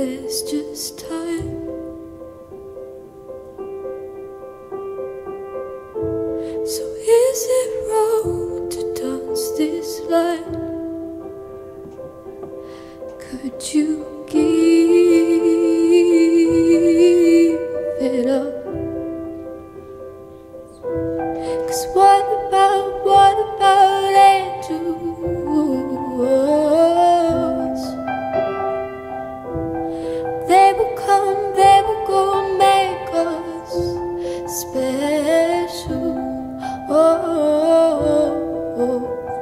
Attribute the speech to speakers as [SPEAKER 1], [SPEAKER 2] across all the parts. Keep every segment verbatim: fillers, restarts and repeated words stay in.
[SPEAKER 1] there's just time. So is it wrong to dance this line? Could you give it up? 'Cause what about, what about angels? They will come, they will go, make us special. Oh, oh, oh.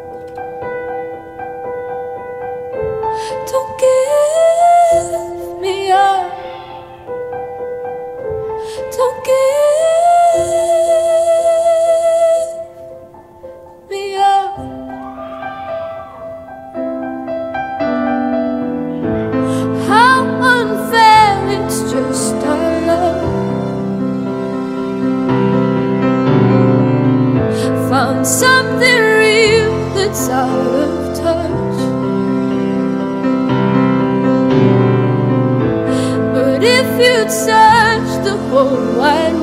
[SPEAKER 1] Don't give me up. Don't give me up. How unfair, it's just our love. Found something real that's out of touch. But if you'd search the whole wide